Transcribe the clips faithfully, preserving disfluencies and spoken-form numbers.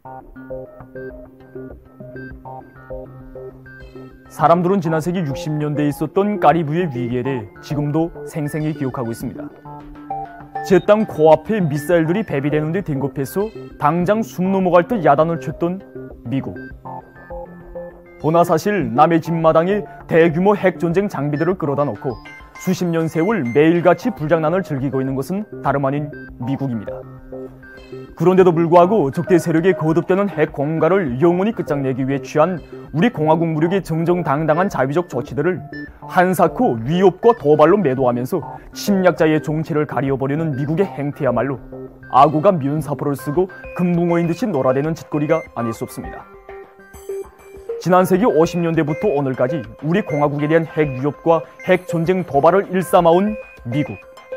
사람들은 지난 세기 육십 년대에 있었던 카리브해 위기에 대해 지금도 생생히 기억하고 있습니다. 제 땅 코앞에 미사일들이 배비되는 데 된 곳에서 당장 숨 넘어갈 듯 야단을 쳤던 미국. 보나 사실 남의 집마당에 대규모 핵전쟁 장비들을 끌어다 놓고 수십 년 세월 매일같이 불장난을 즐기고 있는 것은 다름 아닌 미국입니다. 그런데도 불구하고 적대 세력의 거듭되는 핵 공갈을 영원히 끝장내기 위해 취한 우리 공화국 무력의 정정당당한 자위적 조치들을 한사코 위협과 도발로 매도하면서 침략자의 정체를 가리워버리는 미국의 행태야말로 아구가 미운 사포를 쓰고 금붕어인 듯이 놀아대는 짓거리가 아닐 수 없습니다. 지난 세기 오십 년대부터 오늘까지 우리 공화국에 대한 핵 위협과 핵 전쟁 도발을 일삼아온 미국.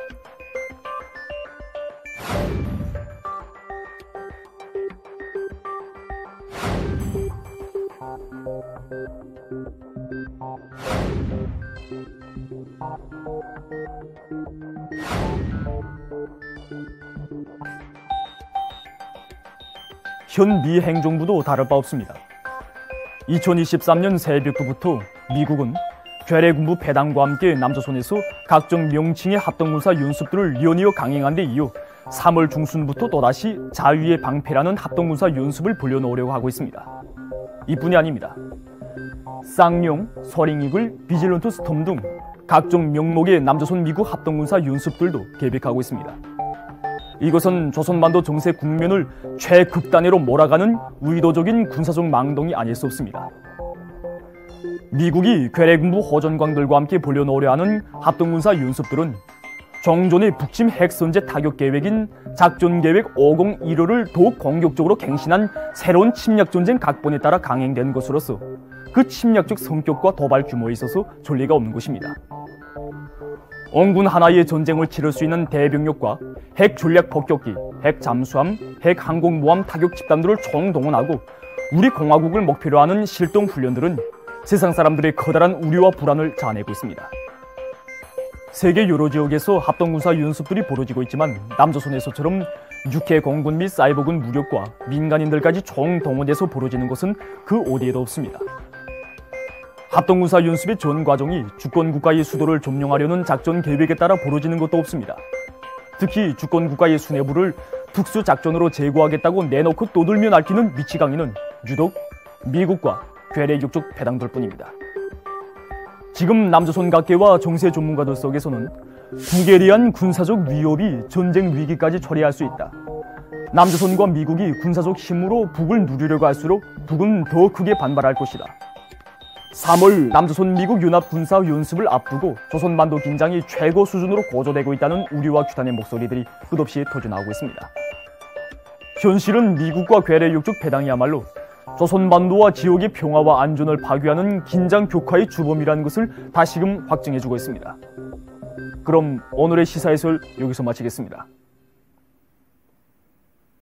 현 미 행정부도 다를 바 없습니다. 이천이십삼 년 새벽부터 미국은 괴뢰군부 배당과 함께 남조선에서 각종 명칭의 합동군사 연습들을 연이어 강행한 데 이어 삼월 중순부터 또다시 자위의 방패라는 합동군사 연습을 벌여놓으려고 하고 있습니다. 이뿐이 아닙니다. 쌍용, 서링이글, 비질런트 스톰 등 각종 명목의 남조선 미국 합동군사 연습들도 계획하고 있습니다. 이것은 조선반도 정세 국면을 최극단으로 몰아가는 의도적인 군사적 망동이 아닐 수 없습니다. 미국이 괴뢰군부 호전광들과 함께 벌여놓으려 하는 합동군사 연습들은 정존의 북침 핵선제 타격 계획인 작전계획 오공일오를 더욱 공격적으로 갱신한 새로운 침략전쟁 각본에 따라 강행된 것으로서 그 침략적 성격과 도발 규모에 있어서 전례가 없는 것입니다. 원군 하나의 전쟁을 치를 수 있는 대병력과 핵 전략 폭격기, 핵 잠수함, 핵 항공모함 타격 집단들을 총동원하고 우리 공화국을 목표로 하는 실동 훈련들은 세상 사람들의 커다란 우려와 불안을 자아내고 있습니다. 세계 여러 지역에서 합동군사 연습들이 벌어지고 있지만 남조선에서처럼 육해 공군 및 사이버군 무력과 민간인들까지 총동원돼서 벌어지는 것은 그 어디에도 없습니다. 합동군사 연습의 전 과정이 주권국가의 수도를 점령하려는 작전 계획에 따라 벌어지는 것도 없습니다. 특히 주권국가의 수뇌부를 특수작전으로 제거하겠다고 내놓고 떠들며 날뛰는 미치광이는 유독 미국과 괴뢰 육족 배당들 뿐입니다. 지금 남조선 각계와 정세 전문가들 속에서는 북에 대한 군사적 위협이 전쟁 위기까지 초래할 수 있다. 남조선과 미국이 군사적 힘으로 북을 누리려고 할수록 북은 더 크게 반발할 것이다. 삼월 남조선 미국 연합 군사 연습을 앞두고 조선반도 긴장이 최고 수준으로 고조되고 있다는 우려와 규탄의 목소리들이 끝없이 터져나오고 있습니다. 현실은 미국과 괴뢰 육족 배당이야말로 조선반도와 지역의 평화와 안전을 파괴하는 긴장 격화의 주범이라는 것을 다시금 확증해주고 있습니다. 그럼 오늘의 시사해설 여기서 마치겠습니다.